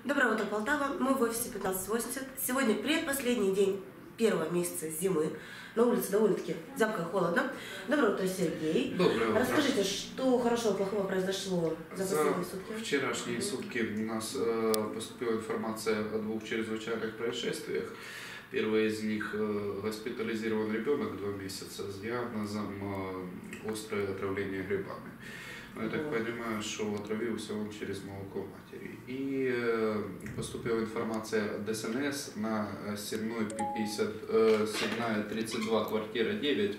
Доброе утро, Полтава. Мы в офисе 1580. Сегодня предпоследний день первого месяца зимы. На улице довольно-таки зябко и холодно. Доброе утро, Сергей. Доброе утро. Расскажите, что хорошего и плохого произошло за последние сутки? Вчерашние сутки у нас поступила информация о двух чрезвычайных происшествиях. Первое из них госпитализирован ребенок 2 месяца с диагнозом острое отравление грибами. Но я так понимаю, что отравился он через молоко матери. И поступила информация от ДСНС на Сенной 32, квартира 9.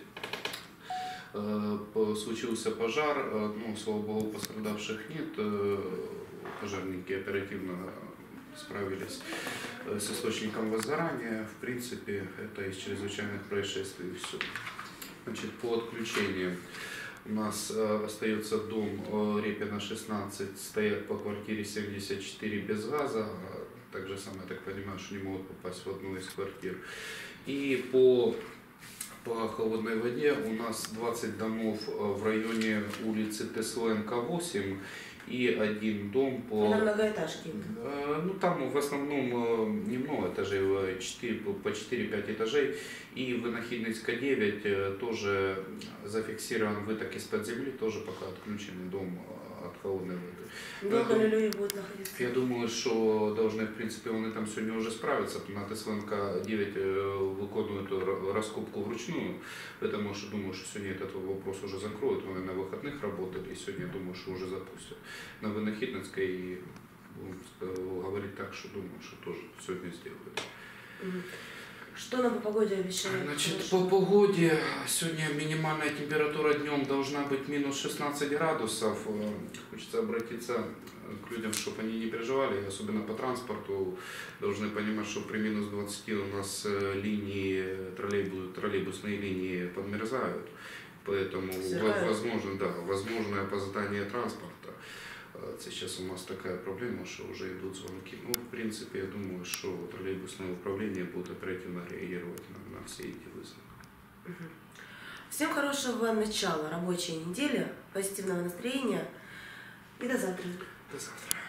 Случился пожар, ну, слава богу, пострадавших нет. Пожарники оперативно справились с источником возгорания. В принципе, это из чрезвычайных происшествий все. Значит, по отключению у нас остается дом Репина 16, стоят по квартире 74 без газа. Так же самое, я так понимаю, что не могут попасть в одну из квартир. И по холодной воде у нас 20 домов в районе улицы Тесленко 8 и один дом по... Это многоэтажки. Ну там в основном немного этажей, по 4-5 этажей. И в Винохидницка 9 тоже зафиксирован выток из-под земли, тоже пока отключенный дом от холодной воды. Долго ли люди будут находиться? Я думаю, что должны, в принципе, вони там сегодня уже справиться. На Тесленко 9 виконують раскопку вручную, потому что думаю, что сегодня этот вопрос уже закроют. Они на выходных работали, и сегодня, я думаю, что уже запустят. На Винохидницкой говорить так, что думаю, что тоже сегодня сделают. Что нам по погоде обещают? Значит, по погоде сегодня минимальная температура днем должна быть минус 16 градусов. Хочется обратиться к людям, чтобы они не переживали, особенно по транспорту. Должны понимать, что при минус 20 у нас линии, троллейбусные линии подмерзают. Поэтому возможное опоздание транспорта. Сейчас у нас такая проблема, что уже идут звонки. Ну, в принципе, я думаю, что троллейбусное управление будет оперативно реагировать на все эти вызовы. Всем хорошего начала рабочей недели, позитивного настроения и до завтра. До завтра.